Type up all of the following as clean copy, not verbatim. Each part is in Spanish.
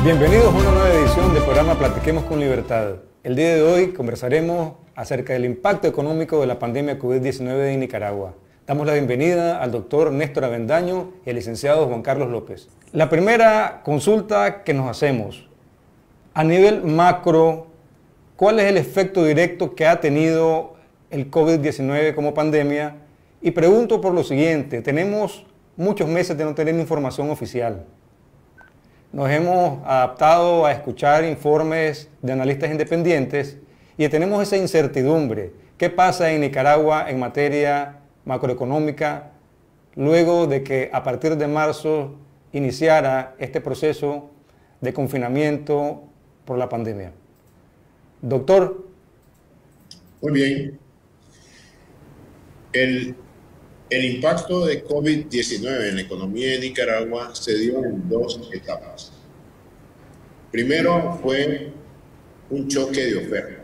Bienvenidos a una nueva edición del programa Platiquemos con Libertad. El día de hoy conversaremos acerca del impacto económico de la pandemia COVID-19 en Nicaragua. Damos la bienvenida al doctor Néstor Avendaño y al licenciado Juan Carlos López. La primera consulta que nos hacemos, a nivel macro, ¿cuál es el efecto directo que ha tenido el COVID-19 como pandemia? Y pregunto por lo siguiente, tenemos muchos meses de no tener información oficial. Nos hemos adaptado a escuchar informes de analistas independientes y tenemos esa incertidumbre. ¿Qué pasa en Nicaragua en materia macroeconómica luego de que a partir de marzo iniciara este proceso de confinamiento por la pandemia? Doctor. Muy bien. El impacto de COVID-19 en la economía de Nicaragua se dio en dos etapas. Primero fue un choque de oferta.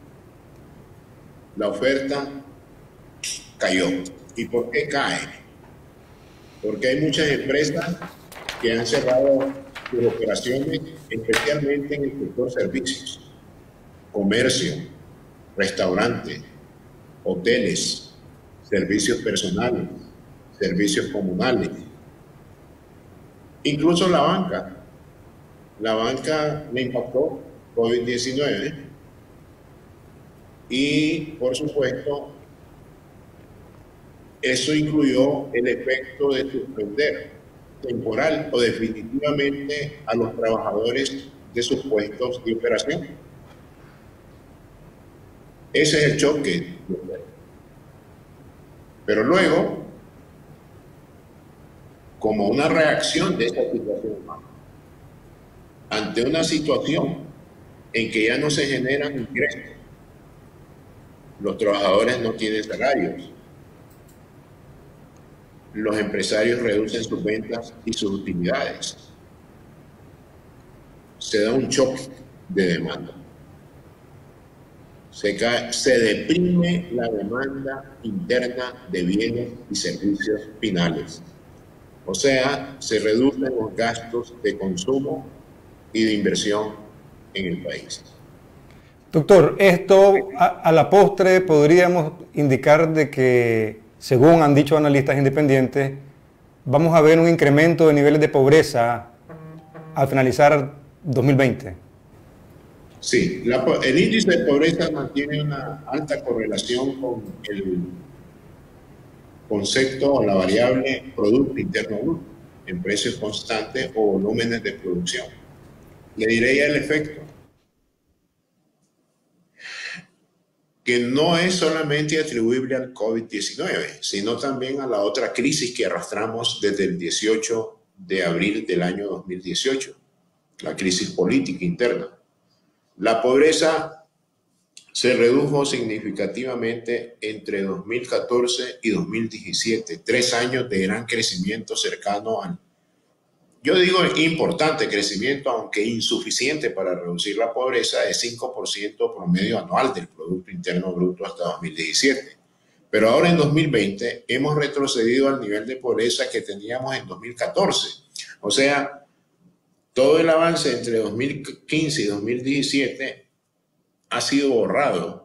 La oferta cayó. ¿Y por qué cae? Porque hay muchas empresas que han cerrado sus operaciones, especialmente en el sector servicios, comercio, restaurantes, hoteles, servicios personales, servicios comunales, incluso la banca. La banca le impactó COVID-19 y, por supuesto, eso incluyó el efecto de suspender temporal o definitivamente a los trabajadores de sus puestos de operación. Ese es el choque. Pero luego, como una reacción de esta situación humana, ante una situación en que ya no se generan ingresos, los trabajadores no tienen salarios, los empresarios reducen sus ventas y sus utilidades, se da un choque de demanda. Se deprime la demanda interna de bienes y servicios finales. O sea, se reducen los gastos de consumo y de inversión en el país. Doctor, esto a la postre podríamos indicar de que, según han dicho analistas independientes, vamos a ver un incremento de niveles de pobreza al finalizar 2020. Sí, el índice de pobreza mantiene una alta correlación con el concepto o la variable Producto Interno Bruto en precios constantes o volúmenes de producción. Le diré ya el efecto, que no es solamente atribuible al COVID-19, sino también a la otra crisis que arrastramos desde el 18 de abril del año 2018, la crisis política interna. La pobreza se redujo significativamente entre 2014 y 2017, 3 años de gran crecimiento cercano al, yo digo importante crecimiento, aunque insuficiente para reducir la pobreza, de 5% promedio anual del Producto Interno Bruto hasta 2017. Pero ahora en 2020 hemos retrocedido al nivel de pobreza que teníamos en 2014. O sea, todo el avance entre 2015 y 2017 ha sido borrado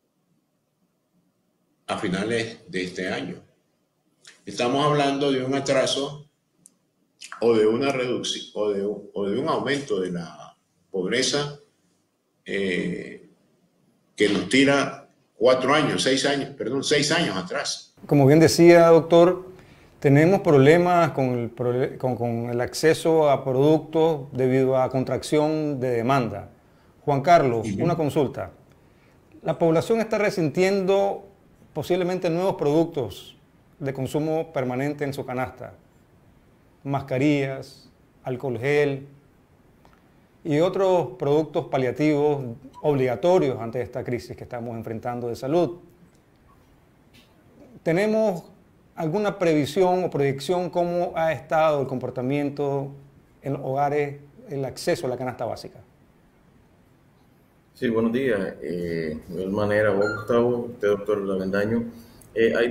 a finales de este año. Estamos hablando de un atraso o de una reducción o de un aumento de la pobreza que nos tira 6 años atrás. Como bien decía, doctor, tenemos problemas con el acceso a productos debido a contracción de demanda. Juan Carlos, una consulta. La población está resintiendo posiblemente nuevos productos de consumo permanente en su canasta. Mascarillas, alcohol gel y otros productos paliativos obligatorios ante esta crisis que estamos enfrentando de salud. ¿Tenemos alguna previsión o proyección cómo ha estado el comportamiento en los hogares, el acceso a la canasta básica? Sí, buenos días. De igual manera, vos, Gustavo, usted, doctor Avendaño. Hay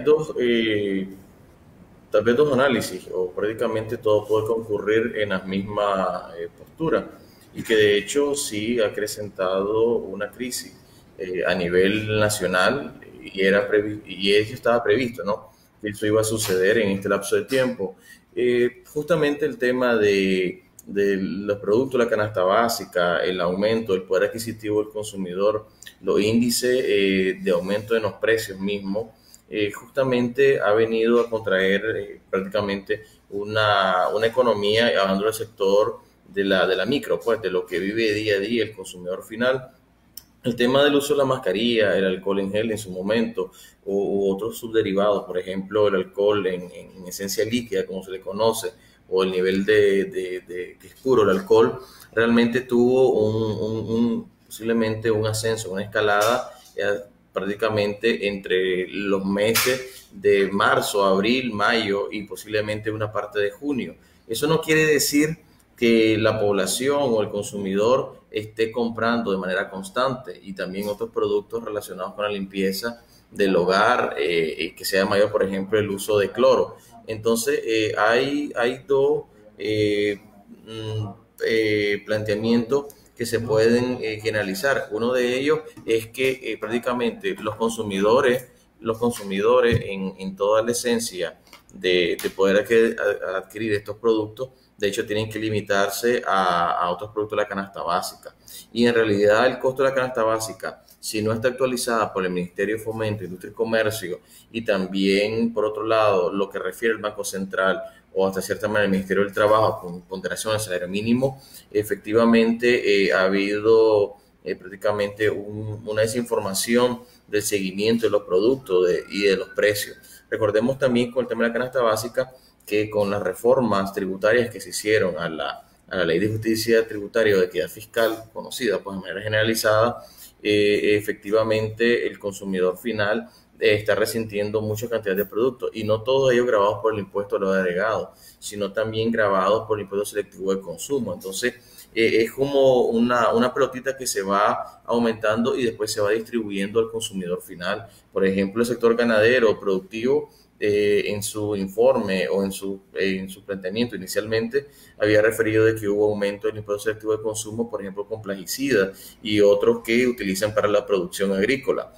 tal vez dos análisis, o prácticamente todo puede concurrir en la misma postura. y que de hecho sí ha acrecentado una crisis a nivel nacional y eso estaba previsto, ¿no? Que eso iba a suceder en este lapso de tiempo. Justamente el tema de los productos de la canasta básica, el aumento del poder adquisitivo del consumidor, los índices de aumento de los precios mismos, justamente ha venido a contraer prácticamente una economía, hablando del sector de la micro, pues de lo que vive día a día el consumidor final. El tema del uso de la mascarilla, el alcohol en gel en su momento, u otros subderivados, por ejemplo, el alcohol en esencia líquida, como se le conoce, o el nivel que es puro el alcohol, realmente tuvo posiblemente un ascenso, una escalada prácticamente entre los meses de marzo, abril, mayo y posiblemente una parte de junio. Eso no quiere decir que la población o el consumidor esté comprando de manera constante y también otros productos relacionados con la limpieza del hogar, que sea mayor, por ejemplo, el uso de cloro. Entonces, hay dos planteamientos que se pueden generalizar. Uno de ellos es que prácticamente los consumidores en toda la esencia de poder adquirir estos productos, de hecho tienen que limitarse a otros productos de la canasta básica. Y en realidad el costo de la canasta básica, si no está actualizada por el Ministerio de Fomento, Industria y Comercio, y también, por otro lado, lo que refiere el Banco Central o hasta cierta manera el Ministerio del Trabajo con ponderación al salario mínimo, efectivamente ha habido prácticamente una desinformación del seguimiento de los productos y de los precios. Recordemos también con el tema de la canasta básica que con las reformas tributarias que se hicieron a la Ley de Justicia Tributaria o de Equidad Fiscal, conocida pues de manera generalizada, efectivamente el consumidor final está resintiendo mucha cantidad de productos y no todos ellos grabados por el impuesto a lo agregado, sino también grabados por el impuesto selectivo de consumo. Entonces, es como una pelotita que se va aumentando y después se va distribuyendo al consumidor final. Por ejemplo, el sector ganadero productivo, en su informe o en su planteamiento inicialmente había referido de que hubo aumento del impuesto selectivo de consumo, por ejemplo, con plaguicidas y otros que utilizan para la producción agrícola.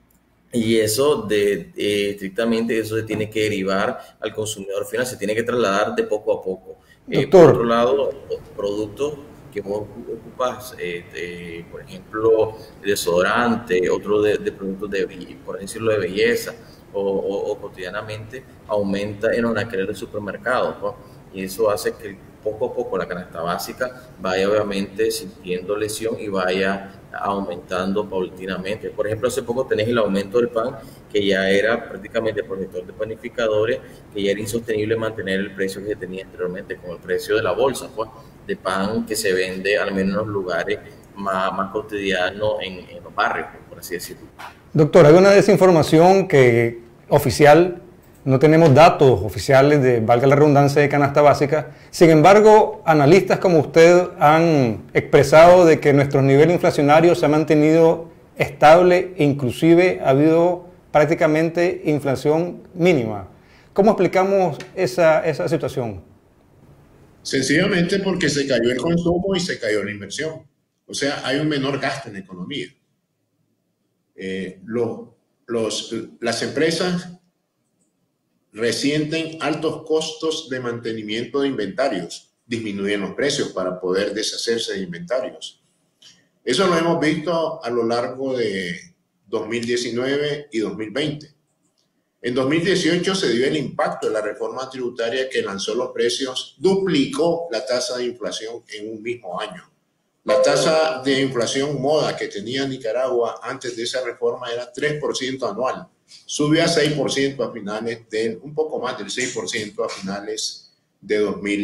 Y eso estrictamente eso se tiene que derivar al consumidor final, se tiene que trasladar de poco a poco. Por otro Doctor, lado, los productos que vos ocupas, por ejemplo, desodorante, otro de productos por decirlo, de belleza, o cotidianamente aumenta en los anaqueles del supermercado, ¿no? Y eso hace que poco a poco la canasta básica vaya obviamente sintiendo lesión y vaya aumentando paulatinamente. Por ejemplo, hace poco tenés el aumento del pan, que ya era prácticamente por el sector de panificadores, que ya era insostenible mantener el precio que se tenía anteriormente, con el precio de la bolsa, pues, de pan que se vende al menos en los lugares más cotidianos en los barrios, por así decirlo. doctor, hay una desinformación oficial, no tenemos datos oficiales de, valga la redundancia, de canasta básica. Sin embargo, analistas como usted han expresado de que nuestro nivel inflacionario se ha mantenido estable e inclusive ha habido prácticamente inflación mínima. ¿Cómo explicamos esa situación? Sencillamente porque se cayó el consumo y se cayó la inversión. O sea, hay un menor gasto en la economía. Las empresas resienten altos costos de mantenimiento de inventarios, disminuyen los precios para poder deshacerse de inventarios. Eso lo hemos visto a lo largo de 2019 y 2020. En 2018 se dio el impacto de la reforma tributaria que lanzó los precios, duplicó la tasa de inflación en un mismo año. La tasa de inflación moda que tenía Nicaragua antes de esa reforma era 3% anual. Subió a 6% a finales un poco más del 6% a finales de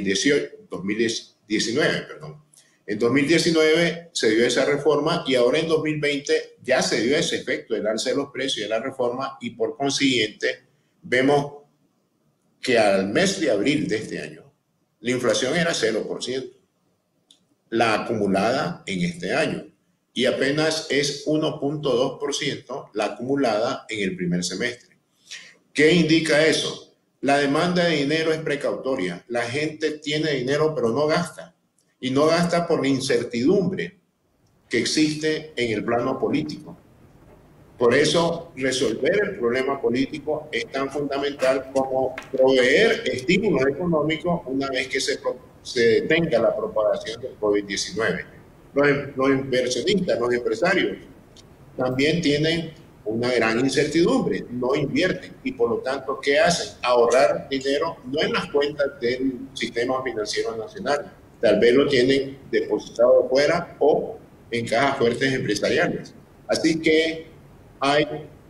2019. En 2019 se dio esa reforma y ahora en 2020 ya se dio ese efecto del alza de los precios de la reforma y por consiguiente vemos que al mes de abril de este año la inflación era 0%, la acumulada en este año, y apenas es 1.2% la acumulada en el primer semestre. ¿Qué indica eso? La demanda de dinero es precautoria. La gente tiene dinero pero no gasta. y no gasta por la incertidumbre que existe en el plano político. Por eso, resolver el problema político es tan fundamental como proveer estímulos económicos una vez que se detenga la propagación del COVID-19. Los inversionistas, los empresarios, también tienen una gran incertidumbre, no invierten y por lo tanto, ¿qué hacen? Ahorrar dinero no en las cuentas del sistema financiero nacional, tal vez lo tienen depositado afuera o en cajas fuertes empresariales. Así que hay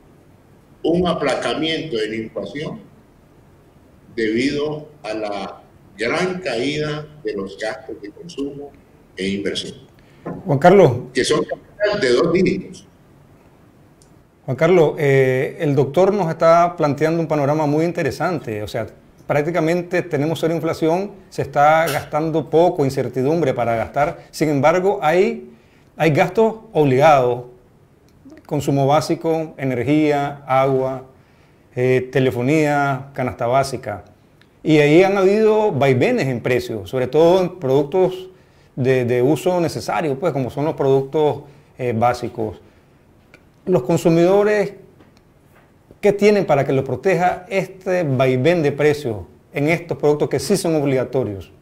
un aplacamiento de la inflación debido a la gran caída de los gastos de consumo e inversión. Juan Carlos. Que son de 2 dígitos. Juan Carlos, el doctor nos está planteando un panorama muy interesante. O sea, prácticamente tenemos cero inflación, se está gastando poco, incertidumbre para gastar. Sin embargo, hay gastos obligados, consumo básico, energía, agua, telefonía, canasta básica. Y ahí han habido vaivenes en precios, sobre todo en productos de uso necesario, pues como son los productos básicos. Los consumidores, ¿qué tienen para que los proteja este vaivén de precios en estos productos que sí son obligatorios?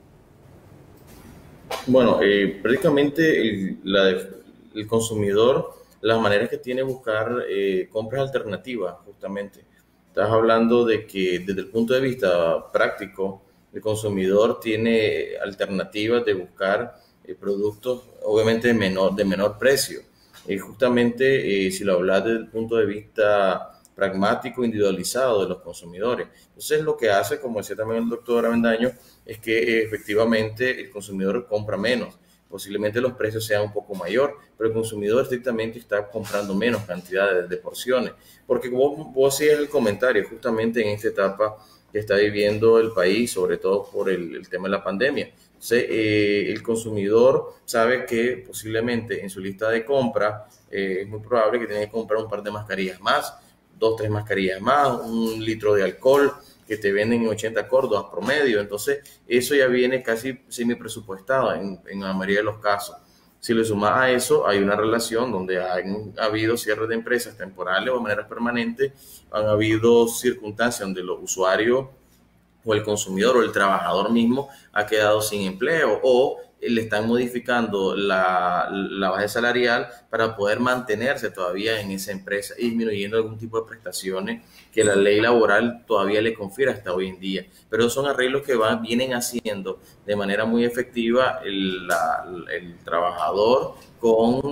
Bueno, prácticamente el consumidor, las maneras que tiene de buscar compras alternativas, justamente. Estás hablando de que desde el punto de vista práctico, el consumidor tiene alternativas de buscar productos, obviamente, de menor precio. Justamente, si lo hablas desde el punto de vista pragmático, individualizado de los consumidores. Entonces, lo que hace, como decía también el doctor Avendaño, es que efectivamente el consumidor compra menos. Posiblemente los precios sean un poco mayor, pero el consumidor estrictamente está comprando menos cantidades de porciones. Porque como vos hacías el comentario, justamente en esta etapa que está viviendo el país, sobre todo por el tema de la pandemia. Entonces, el consumidor sabe que posiblemente en su lista de compra es muy probable que tenga que comprar un par de mascarillas más, 2, 3 mascarillas más, 1 litro de alcohol que te venden en 80 córdobas promedio. Entonces, eso ya viene casi semi-presupuestado en la mayoría de los casos. Si le sumas a eso, hay una relación donde han habido cierres de empresas temporales o de maneras permanentes, han habido circunstancias donde los usuarios o el consumidor o el trabajador mismo ha quedado sin empleo o le están modificando la base salarial para poder mantenerse todavía en esa empresa y disminuyendo algún tipo de prestaciones que la ley laboral todavía le confiere hasta hoy en día. Pero son arreglos que vienen haciendo de manera muy efectiva el trabajador con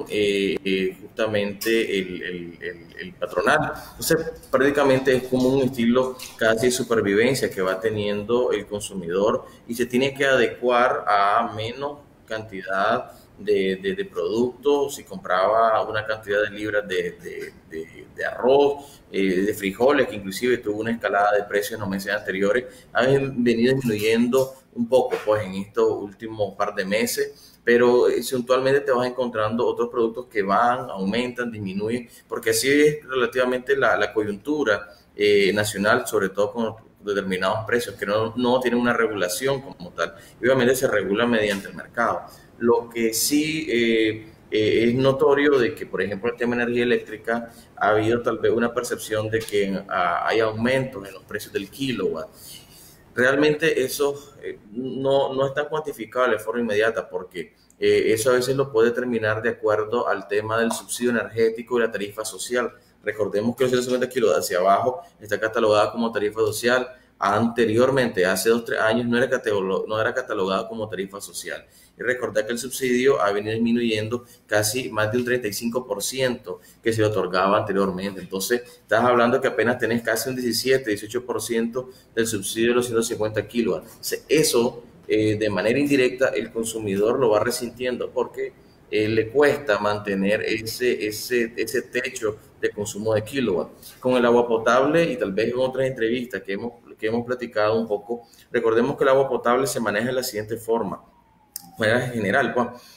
justamente el patronal. Entonces, prácticamente es como un estilo casi de supervivencia que va teniendo el consumidor y se tiene que adecuar a menos cantidad de productos. Si compraba una cantidad de libras de arroz, de frijoles, que inclusive tuvo una escalada de precios en los meses anteriores, han venido disminuyendo un poco pues en estos últimos par de meses, pero eventualmente te vas encontrando otros productos que aumentan, disminuyen, porque así es relativamente la coyuntura nacional, sobre todo con determinados precios que no tienen una regulación como tal. Obviamente se regula mediante el mercado. Lo que sí es notorio de que, por ejemplo, el tema de energía eléctrica ha habido tal vez una percepción de que hay aumentos en los precios del kilowatt. Realmente eso no está cuantificable de forma inmediata porque eso a veces lo puede determinar de acuerdo al tema del subsidio energético y la tarifa social. Recordemos que los 150 kilos hacia abajo está catalogada como tarifa social. Anteriormente, hace 2 o 3 años, no era catalogada como tarifa social. Y recordar que el subsidio ha venido disminuyendo casi más de un 35% que se le otorgaba anteriormente. Entonces, estás hablando que apenas tenés casi un 17-18% del subsidio de los 150 kilos. Eso, de manera indirecta, el consumidor lo va resintiendo porque le cuesta mantener ese techo de consumo de kilowatt. Con el agua potable y tal vez en otras entrevistas que hemos platicado un poco, recordemos que el agua potable se maneja de la siguiente forma, de manera general.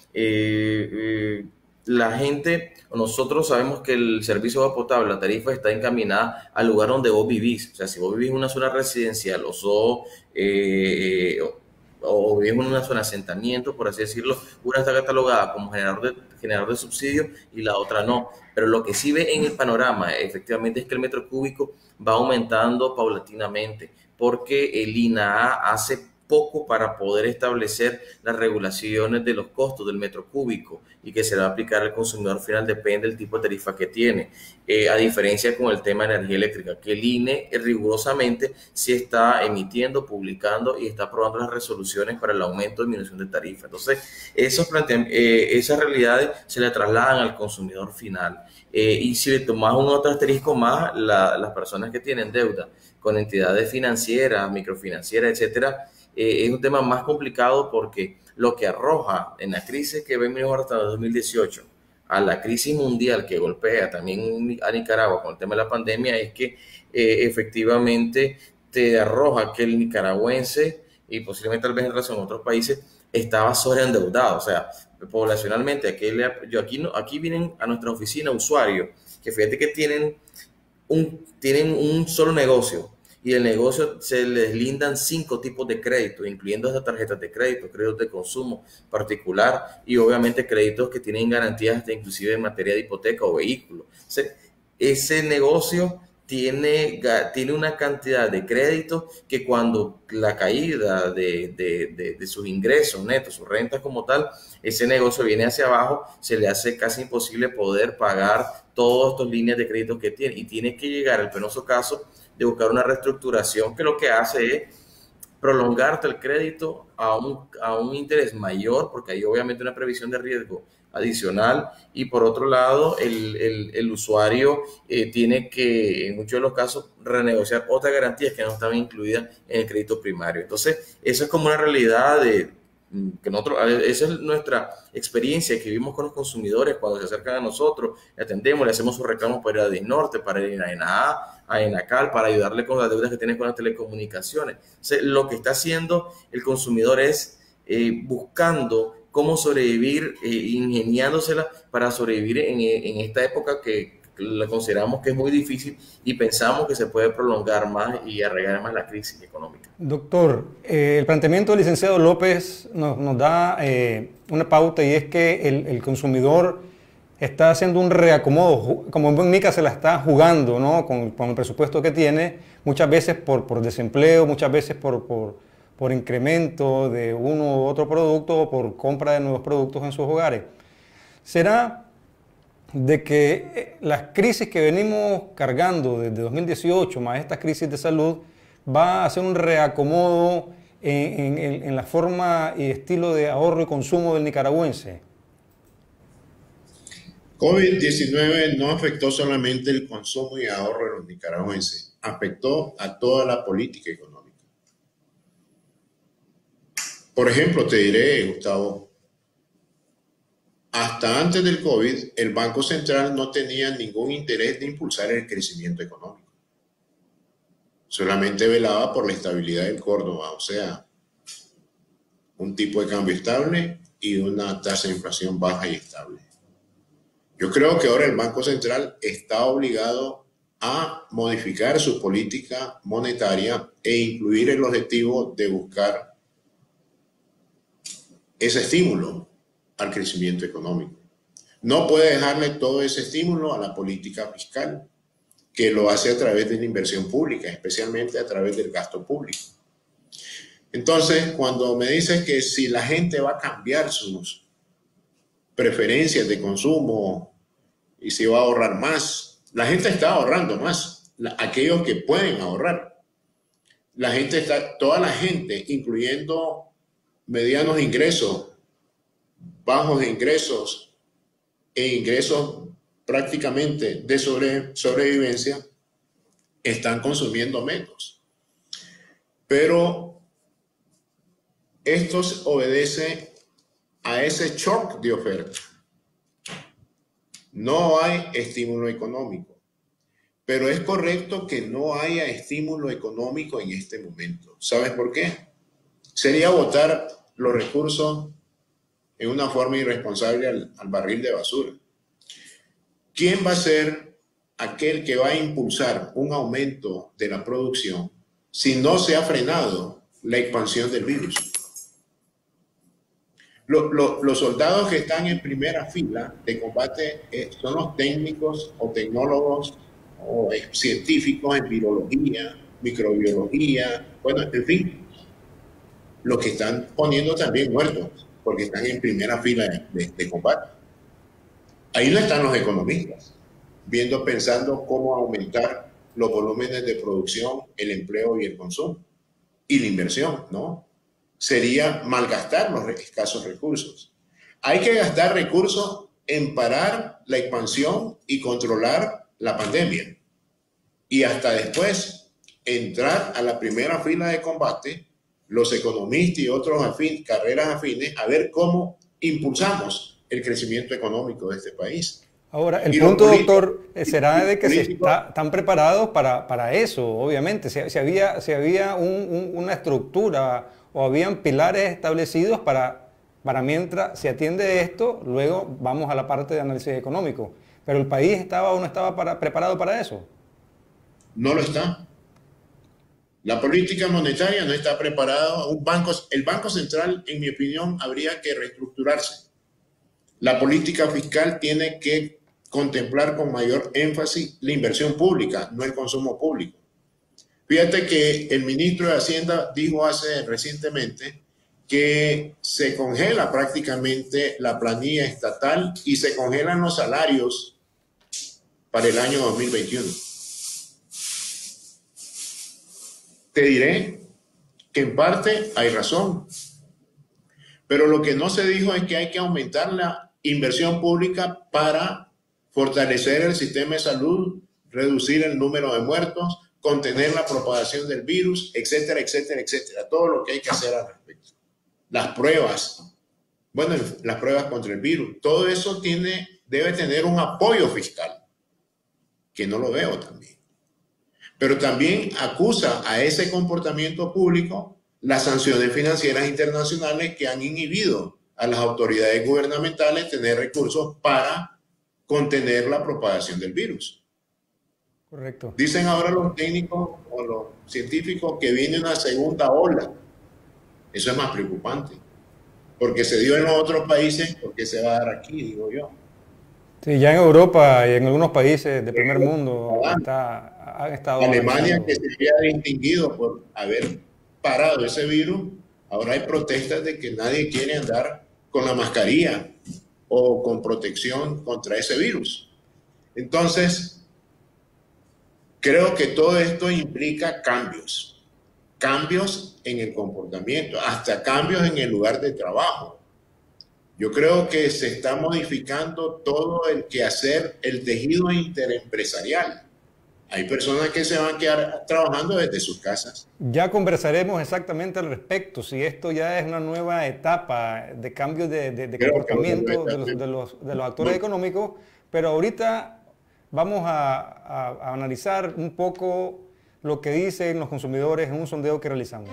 La gente, nosotros sabemos que el servicio de agua potable, la tarifa está encaminada al lugar donde vos vivís. O sea, si vos vivís en una zona residencial o sos o es una zona de asentamiento, por así decirlo, una está catalogada como generador de subsidios y la otra no. Pero lo que sí ve en el panorama, efectivamente, es que el metro cúbico va aumentando paulatinamente, porque el INAH hace poco para poder establecer las regulaciones de los costos del metro cúbico y que se le va a aplicar al consumidor final depende del tipo de tarifa que tiene, a diferencia con el tema de energía eléctrica, que el INE rigurosamente sí está emitiendo, publicando y está aprobando las resoluciones para el aumento o disminución de tarifa. Entonces, esas realidades se le trasladan al consumidor final. Y si le tomas un otro asterisco más, las personas que tienen deuda con entidades financieras, microfinancieras, etcétera, es un tema más complicado porque lo que arroja en la crisis que vemos ahora hasta el 2018 a la crisis mundial que golpea también a Nicaragua con el tema de la pandemia es que efectivamente te arroja que el nicaragüense y posiblemente tal vez en relación a otros países estaba sobreendeudado, o sea, poblacionalmente aquí vienen a nuestra oficina usuarios que fíjate que tienen un solo negocio y el negocio se les lindan 5 tipos de créditos, incluyendo estas tarjetas de crédito, créditos de consumo particular y obviamente créditos que tienen garantías inclusive en materia de hipoteca o vehículo. O sea, ese negocio tiene una cantidad de créditos que cuando la caída de sus ingresos netos, sus rentas como tal, ese negocio viene hacia abajo, se le hace casi imposible poder pagar todas estas líneas de crédito que tiene y tiene que llegar al penoso caso de buscar una reestructuración que lo que hace es prolongarte el crédito a un interés mayor, porque hay obviamente una previsión de riesgo adicional y por otro lado el usuario tiene que en muchos de los casos renegociar otras garantías que no estaban incluidas en el crédito primario. Entonces eso es como una realidad que nosotros, esa es nuestra experiencia que vivimos con los consumidores cuando se acercan a nosotros, le atendemos, le hacemos sus reclamos para ir a DINORTE, para ir a ENAA, a ENACAL, para ayudarle con las deudas que tienen con las telecomunicaciones. O sea, lo que está haciendo el consumidor es buscando cómo sobrevivir, ingeniándosela para sobrevivir en esta época que la consideramos que es muy difícil y pensamos que se puede prolongar más y arreglar más la crisis económica. Doctor, el planteamiento del licenciado López nos da una pauta y es que el consumidor está haciendo un reacomodo, como en Nica se la está jugando, ¿no? con el presupuesto que tiene, muchas veces por desempleo, muchas veces por incremento de uno u otro producto o por compra de nuevos productos en sus hogares. ¿Será de que las crisis que venimos cargando desde 2018, más estas crisis de salud, va a hacer un reacomodo en la forma y estilo de ahorro y consumo del nicaragüense? COVID-19 no afectó solamente el consumo y ahorro de los nicaragüenses, afectó a toda la política económica. Por ejemplo, te diré, Gustavo, hasta antes del COVID, el Banco Central no tenía ningún interés de impulsar el crecimiento económico. Solamente velaba por la estabilidad del Córdoba, o sea, un tipo de cambio estable y una tasa de inflación baja y estable. Yo creo que ahora el Banco Central está obligado a modificar su política monetaria e incluir el objetivo de buscar ese estímulo al crecimiento económico. No puede dejarle todo ese estímulo a la política fiscal, que lo hace a través de la inversión pública, especialmente a través del gasto público. Entonces, cuando me dices que si la gente va a cambiar sus preferencias de consumo y si va a ahorrar más, la gente está ahorrando más, aquellos que pueden ahorrar. Toda la gente, incluyendo medianos ingresos, bajos ingresos e ingresos prácticamente de sobrevivencia, están consumiendo menos. Pero esto obedece a ese shock de oferta. No hay estímulo económico, pero es correcto que no haya estímulo económico en este momento. ¿Sabes por qué? Sería botar los recursos en una forma irresponsable al barril de basura. ¿Quién va a ser aquel que va a impulsar un aumento de la producción si no se ha frenado la expansión del virus? Los soldados que están en primera fila de combate son los técnicos o tecnólogos o científicos en virología, microbiología, bueno, en fin, los que están poniendo también muertos, porque están en primera fila de combate. Ahí no están los economistas, pensando cómo aumentar los volúmenes de producción, el empleo y el consumo. Y la inversión, ¿no? Sería malgastar los escasos recursos. Hay que gastar recursos en parar la expansión y controlar la pandemia. Y hasta después entrar a la primera fila de combate, los economistas y otros carreras afines, a ver cómo impulsamos el crecimiento económico de este país. Ahora, el punto, doctor, será de que están preparados para eso, obviamente. Si había una estructura o habían pilares establecidos para mientras se atiende esto, luego vamos a la parte de análisis económico. Pero el país estaba o no estaba preparado para eso. No lo está. La política monetaria no está preparada. El Banco Central, en mi opinión, habría que reestructurarse. La política fiscal tiene que contemplar con mayor énfasis la inversión pública, no el consumo público. Fíjate que el ministro de Hacienda dijo recientemente que se congela prácticamente la planilla estatal y se congelan los salarios para el año 2021. Te diré que en parte hay razón, pero lo que no se dijo es que hay que aumentar la inversión pública para fortalecer el sistema de salud, reducir el número de muertos, contener la propagación del virus, etcétera, etcétera, etcétera. Todo lo que hay que hacer al respecto. Las pruebas, las pruebas contra el virus, todo eso debe tener un apoyo fiscal, que no lo veo también. Pero también acusa a ese comportamiento público las sanciones financieras internacionales que han inhibido a las autoridades gubernamentales tener recursos para contener la propagación del virus. Correcto. Dicen ahora los técnicos o los científicos que viene una segunda ola. Eso es más preocupante. Porque se dio en los otros países, ¿por qué se va a dar aquí, digo yo? Sí, ya en Europa y en algunos países de primer mundo han estado... Alemania, que se había distinguido por haber parado ese virus, ahora hay protestas de que nadie quiere andar con la mascarilla o con protección contra ese virus. Entonces, creo que todo esto implica cambios en el comportamiento, hasta cambios en el lugar de trabajo. Yo creo que se está modificando todo el quehacer, el tejido interempresarial. Hay personas que se van a quedar trabajando desde sus casas. Ya conversaremos exactamente al respecto, si esto ya es una nueva etapa de cambio de comportamiento de los actores económicos, pero ahorita vamos a analizar un poco lo que dicen los consumidores en un sondeo que realizamos.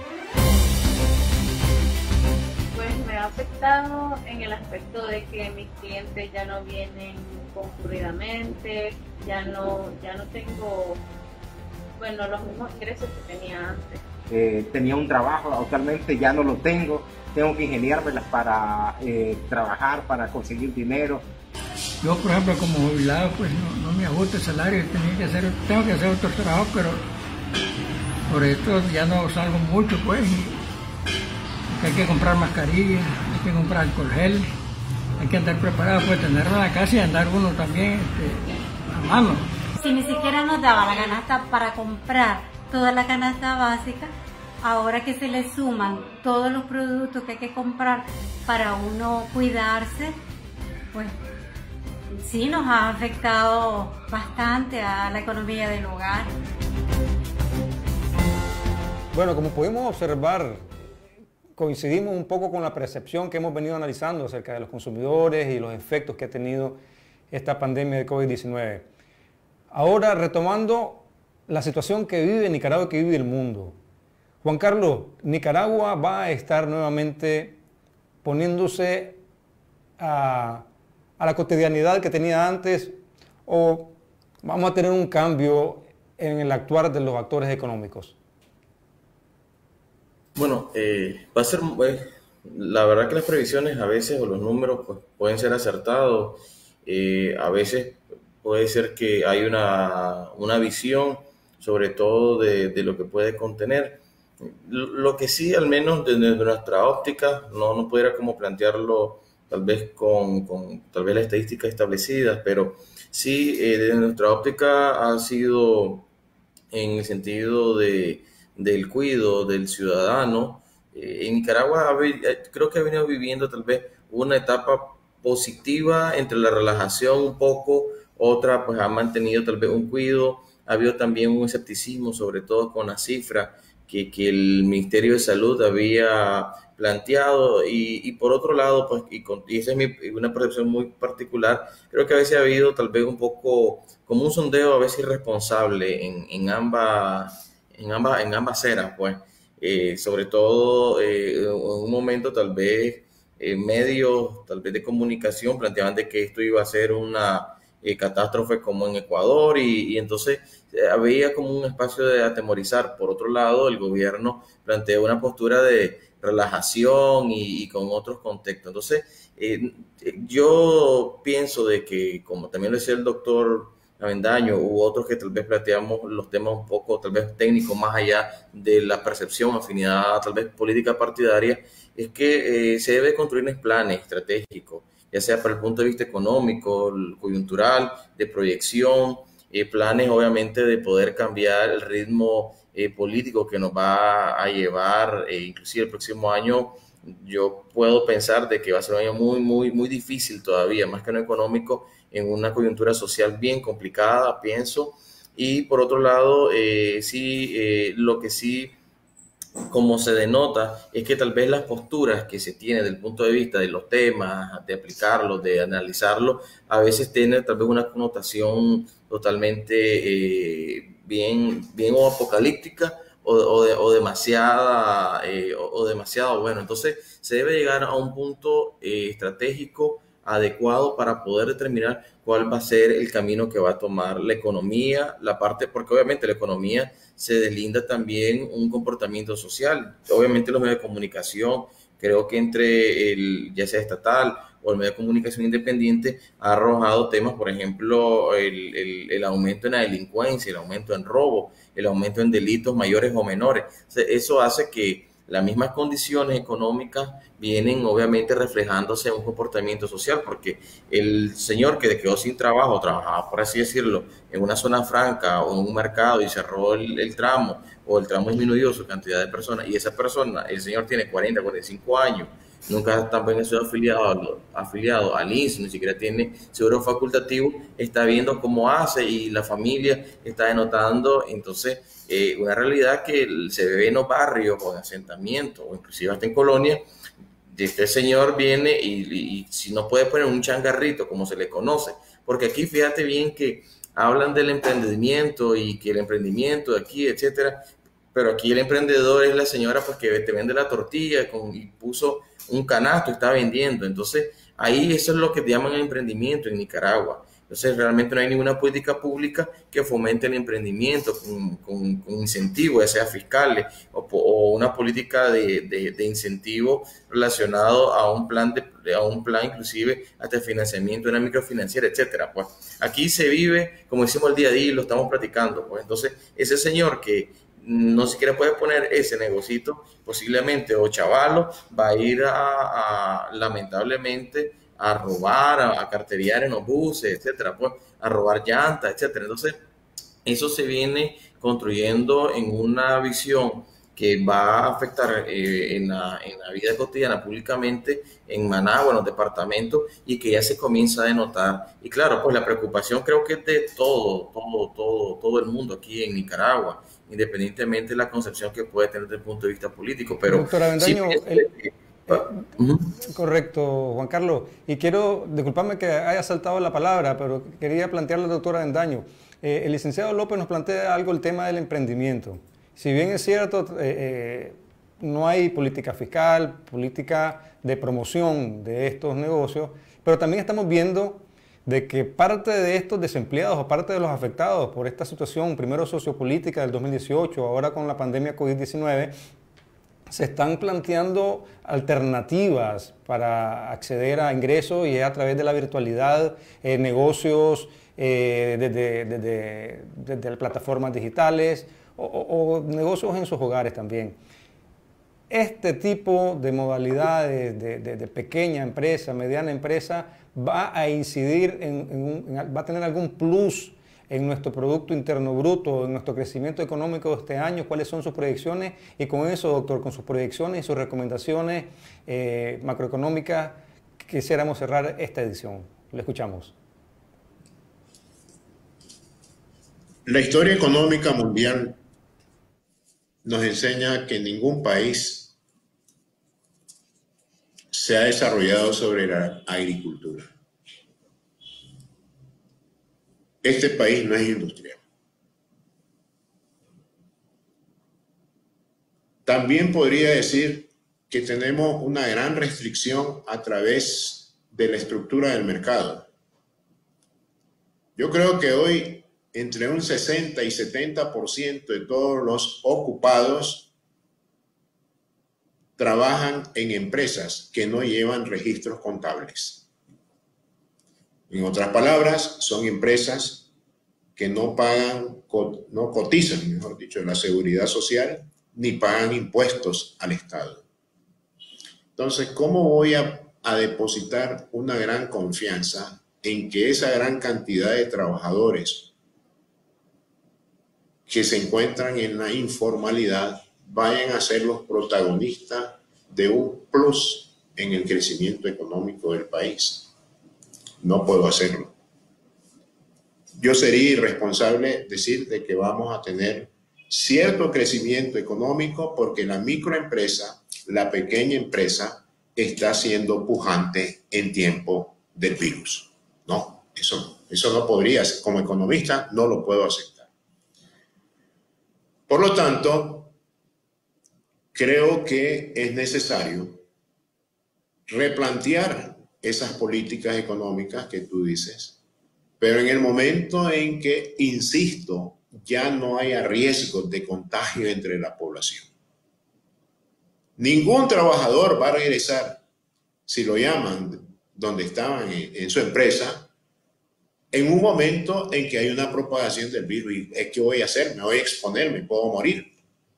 Pues me ha afectado en el aspecto de que mis clientes ya no vienen concurridamente, ya no tengo, los mismos ingresos que tenía antes. Tenía un trabajo, actualmente ya no lo tengo que ingeniármelas para trabajar, para conseguir dinero. Yo, por ejemplo, como jubilado, pues no me ajusta el salario, tengo que hacer otro trabajo, pero por esto ya no salgo mucho, pues, y hay que comprar mascarillas, hay que comprar alcohol gel, hay que andar preparado, pues, tenerlo en la casa y andar uno también a mano. Si ni siquiera nos daba la canasta para comprar toda la canasta básica, ahora que se le suman todos los productos que hay que comprar para uno cuidarse, pues sí nos ha afectado bastante a la economía del hogar. Bueno, como pudimos observar, coincidimos un poco con la percepción que hemos venido analizando acerca de los consumidores y los efectos que ha tenido esta pandemia de COVID-19. Ahora, retomando la situación que vive Nicaragua y que vive el mundo. Juan Carlos, Nicaragua va a estar nuevamente poniéndose a la cotidianidad que tenía antes, o vamos a tener un cambio en el actuar de los actores económicos. Bueno, va a ser La verdad que las previsiones a veces o los números pues, pueden ser acertados, a veces puede ser que hay una visión sobre todo de lo que puede contener. Lo que sí, al menos desde nuestra óptica, no pudiera como plantearlo tal vez con tal vez las estadísticas establecidas, pero sí, desde nuestra óptica ha sido en el sentido del cuidado del ciudadano. En Nicaragua creo que ha venido viviendo tal vez una etapa positiva entre la relajación un poco, otra pues ha mantenido tal vez un cuidado, ha habido también un escepticismo, sobre todo con la cifra que el Ministerio de Salud había planteado y por otro lado, pues, y esa es una percepción muy particular, creo que a veces ha habido tal vez un poco como un sondeo a veces irresponsable en ambas eras, pues, sobre todo en un momento tal vez medios tal vez de comunicación planteaban de que esto iba a ser una catástrofe como en Ecuador y entonces había como un espacio de atemorizar. Por otro lado, el gobierno planteó una postura de relajación y con otros contextos. Entonces, yo pienso de que, como también lo decía el doctor Avendaño u otros que tal vez planteamos los temas un poco tal vez técnicos más allá de la percepción, afinidad tal vez política partidaria, es que se debe construir planes estratégicos, ya sea para el punto de vista económico, coyuntural, de proyección, planes obviamente de poder cambiar el ritmo político que nos va a llevar, inclusive el próximo año. Yo puedo pensar de que va a ser un año muy difícil todavía, más que no económico, en una coyuntura social bien complicada, pienso. Y por otro lado, lo que sí, como se denota, es que tal vez las posturas que se tienen desde el punto de vista de los temas, de aplicarlos, de analizarlos, a veces tienen tal vez una connotación totalmente bien o apocalíptica o demasiado bueno. Entonces se debe llegar a un punto estratégico adecuado para poder determinar cuál va a ser el camino que va a tomar la economía, porque obviamente la economía se deslinda también un comportamiento social. Obviamente los medios de comunicación, creo que entre ya sea estatal o el medio de comunicación independiente, ha arrojado temas, por ejemplo, el aumento en la delincuencia, el aumento en robo, el aumento en delitos mayores o menores. O sea, eso hace que las mismas condiciones económicas vienen obviamente reflejándose en un comportamiento social, porque el señor que quedó sin trabajo, trabajaba, por así decirlo, en una zona franca o en un mercado y cerró el tramo, o el tramo disminuyó su cantidad de personas, y esa persona, el señor tiene 40, 45 años, nunca también ha sido afiliado al INSS, ni siquiera tiene seguro facultativo, está viendo cómo hace y la familia está denotando. Entonces, una realidad que se ve en los barrios o en asentamientos o inclusive hasta en colonias, este señor viene y si no puede poner un changarrito como se le conoce, porque aquí fíjate bien que hablan del emprendimiento y que el emprendimiento de aquí, etcétera, pero aquí el emprendedor es la señora pues que te vende la tortilla y puso un canasto y está vendiendo. Entonces ahí eso es lo que llaman el emprendimiento en Nicaragua. Entonces realmente no hay ninguna política pública que fomente el emprendimiento con incentivos, ya sea fiscales o una política de incentivo relacionado a un plan inclusive hasta el financiamiento de una microfinanciera, etcétera. Pues aquí se vive como decimos el día a día y lo estamos platicando. Pues entonces ese señor que no siquiera puede poner ese negocito, posiblemente o chavalo, va a ir lamentablemente a robar, a carterear en los buses, etcétera, pues a robar llantas, etcétera. Entonces, eso se viene construyendo en una visión que va a afectar en la vida cotidiana públicamente en Managua, en los departamentos, y que ya se comienza a denotar. Y claro, pues la preocupación creo que es de todo el mundo aquí en Nicaragua, independientemente de la concepción que puede tener desde el punto de vista político. Pero doctor Avendaño, correcto, Juan Carlos. Y disculparme que haya saltado la palabra, pero quería plantearle al doctor Avendaño. El licenciado López nos plantea algo el tema del emprendimiento. Si bien es cierto, no hay política fiscal, política de promoción de estos negocios, pero también estamos viendo de que parte de estos desempleados o parte de los afectados por esta situación, primero sociopolítica del 2018, ahora con la pandemia COVID-19, se están planteando alternativas para acceder a ingresos y es a través de la virtualidad, negocios desde plataformas digitales o negocios en sus hogares también. Este tipo de modalidades de pequeña empresa, mediana empresa, va a incidir va a tener algún plus en nuestro Producto Interno Bruto, en nuestro crecimiento económico de este año. ¿Cuáles son sus proyecciones? Y con eso, doctor, con sus proyecciones y sus recomendaciones macroeconómicas, quisiéramos cerrar esta edición. Le escuchamos. La historia económica mundial nos enseña que ningún país se ha desarrollado sobre la agricultura. Este país no es industrial. También podría decir que tenemos una gran restricción a través de la estructura del mercado. Yo creo que hoy entre un 60 y 70% de todos los ocupados trabajan en empresas que no llevan registros contables. En otras palabras, son empresas que no pagan, no cotizan, mejor dicho, la seguridad social, ni pagan impuestos al Estado. Entonces, ¿cómo voy a depositar una gran confianza en que esa gran cantidad de trabajadores que se encuentran en la informalidad vayan a ser los protagonistas de un plus en el crecimiento económico del país? No puedo hacerlo. Yo sería irresponsable decir de que vamos a tener cierto crecimiento económico porque la microempresa, la pequeña empresa, está siendo pujante en tiempo del virus. No, eso no podría ser. Como economista no lo puedo aceptar. Por lo tanto, creo que es necesario replantear esas políticas económicas que tú dices, pero en el momento en que, insisto, ya no haya riesgos de contagio entre la población. Ningún trabajador va a regresar, si lo llaman donde estaban en su empresa, en un momento en que hay una propagación del virus. ¿Y qué voy a hacer? Me voy a exponer, me puedo morir.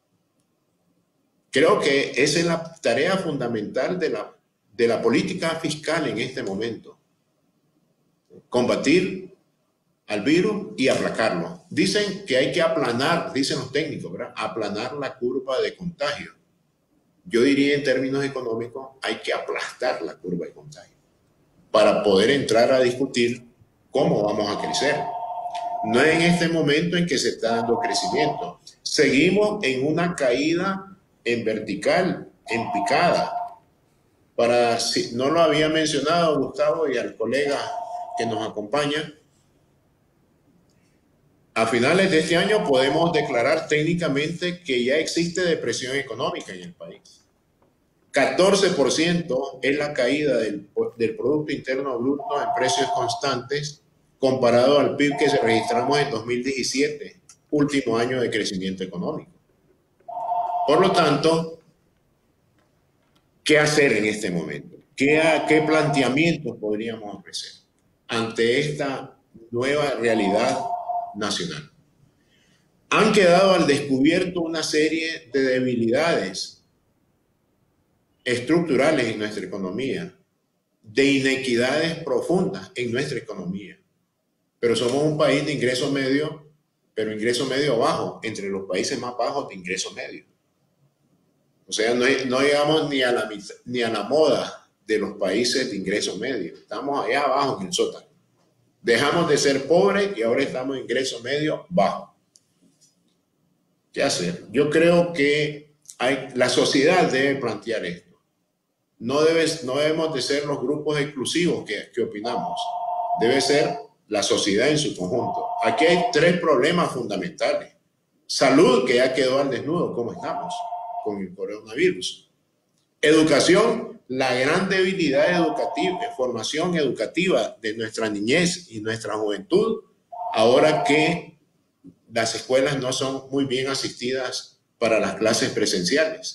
Creo que esa es la tarea fundamental de la política fiscal en este momento. Combatir al virus y aplacarlo. Dicen que hay que aplanar, dicen los técnicos, ¿verdad? Aplanar la curva de contagio. Yo diría en términos económicos, hay que aplastar la curva de contagio para poder entrar a discutir cómo vamos a crecer. No es en este momento en que se está dando crecimiento. Seguimos en una caída en vertical, en picada. Si no lo había mencionado Gustavo y al colega que nos acompaña, a finales de este año podemos declarar técnicamente que ya existe depresión económica en el país. 14% es la caída del Producto Interno Bruto en precios constantes comparado al PIB que registramos en 2017, último año de crecimiento económico. Por lo tanto, ¿qué hacer en este momento? ¿Qué planteamientos podríamos ofrecer ante esta nueva realidad nacional? Han quedado al descubierto una serie de debilidades estructurales en nuestra economía, de inequidades profundas en nuestra economía. Pero somos un país de ingreso medio, pero ingreso medio bajo, entre los países más bajos de ingreso medio. O sea, no llegamos ni a la moda de los países de ingreso medio. Estamos allá abajo en el sótano. Dejamos de ser pobres y ahora estamos en ingreso medio bajo. ¿Qué hacer? Yo creo que la sociedad debe plantear esto. No debemos de ser los grupos exclusivos que opinamos. Debe ser la sociedad en su conjunto. Aquí hay tres problemas fundamentales. Salud, que ya quedó al desnudo, ¿cómo estamos con el coronavirus? Educación, la gran debilidad educativa, formación educativa de nuestra niñez y nuestra juventud, ahora que las escuelas no son muy bien asistidas para las clases presenciales.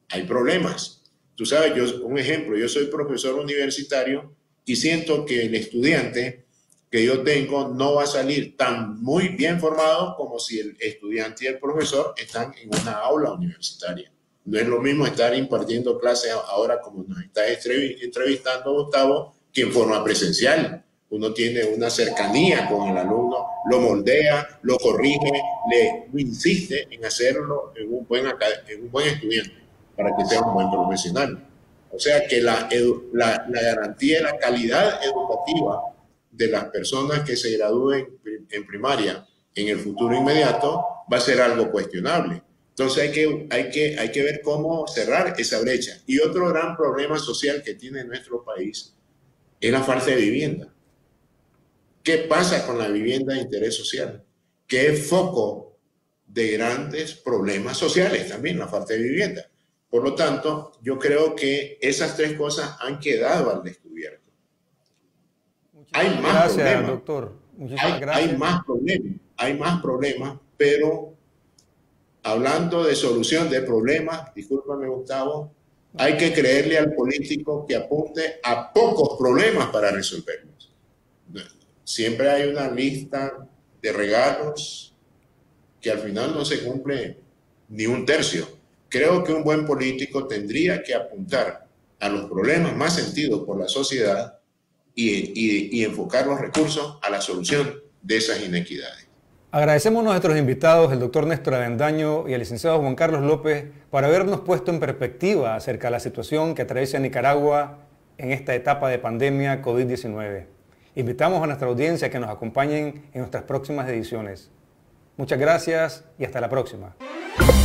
hay problemas. Tú sabes, un ejemplo, yo soy profesor universitario y siento que el estudiante que yo tengo no va a salir tan muy bien formado como si el estudiante y el profesor están en una aula universitaria. No es lo mismo estar impartiendo clases ahora como nos está entrevistando Gustavo que en forma presencial. Uno tiene una cercanía con el alumno, lo moldea, lo corrige, le insiste en hacerlo en un buen estudiante para que sea un buen profesional. O sea que la garantía de la calidad educativa de las personas que se gradúen en primaria en el futuro inmediato va a ser algo cuestionable. Entonces hay que ver cómo cerrar esa brecha. Y otro gran problema social que tiene nuestro país es la falta de vivienda. ¿Qué pasa con la vivienda de interés social? Que es foco de grandes problemas sociales también, la falta de vivienda. Por lo tanto, yo creo que esas tres cosas han quedado al descubierto. Hay más problemas, doctor. Muchísimas gracias. Hay más problemas, pero hablando de solución de problemas, discúlpame Gustavo, hay que creerle al político que apunte a pocos problemas para resolverlos. Siempre hay una lista de regalos que al final no se cumple ni un tercio. Creo que un buen político tendría que apuntar a los problemas más sentidos por la sociedad y enfocar los recursos a la solución de esas inequidades. Agradecemos a nuestros invitados, el doctor Néstor Avendaño y el licenciado Juan Carlos López, por habernos puesto en perspectiva acerca de la situación que atraviesa Nicaragua en esta etapa de pandemia COVID-19. Invitamos a nuestra audiencia a que nos acompañen en nuestras próximas ediciones. Muchas gracias y hasta la próxima.